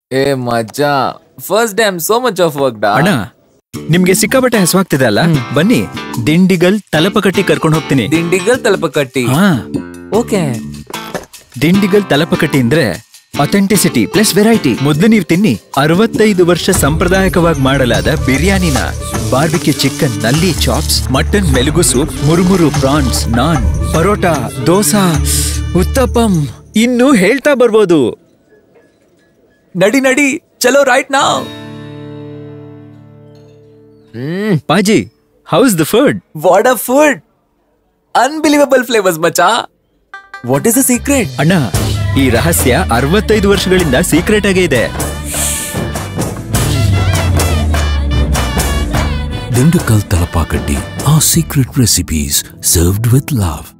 ಏ ಮಜಾ, first time so much of work ಡಾ. ಅಣ್ಣ ನಿಮ್ಗೆ ಸಿಕ್ಕಾಪಟ್ಟೆ ಹಸುವಾಗ್ತಿದೆ ಅಲ್ಲ, ಬನ್ನಿ ದಿಂಡಿಗಲ್ ತಲಪಕಟ್ಟಿ ಕರ್ಕೊಂಡು ಹೋಗ್ತೀನಿ. ದಿಂಡಿಗಲ್ ತಲಪಕಟ್ಟಿ? ಓಕೆ. ದಿಂಡಿಗಲ್ ತಲಪಕಟ್ಟಿ ಅಂದ್ರೆ ಅಥೆಂಟಿಸಿಟಿ ಪ್ಲಸ್ ವೆರೈಟಿ. ಮೊದಲು ನೀವು ತಿನ್ನಿ 65 ವರ್ಷ ಸಂಪ್ರದಾಯಕವಾಗಿ ಮಾಡಲಾದ ಬಿರಿಯಾನಿನ, barbecue chicken, nalli chops, mutton milagu soup, ಮುರುಮುರು ಪ್ರಾನ್ಸ್, ನಾನ್, ಪರೋಟಾ, ದೋಸಾ, ಉತ್ತಪ್ಪಂ, ಇನ್ನು ಹೇಳ್ತಾ ಬರ್ಬೋದು. ನಡಿ ನಡಿ, ಚಲೋ ರೈಟ್ ನಾವ್. ಪಾಜಿ, how's the food? What a food, unbelievable flavours ಮಚಾ. What is the secret? ಅಣ್ಣ, ಈ ರಹಸ್ಯ 65 ವರ್ಷಗಳಿಂದ ಸೀಕ್ರೆಟ್ ಆಗೇ ಇದೆ. Dindigul Thalappakatti, our secret recipes served with love.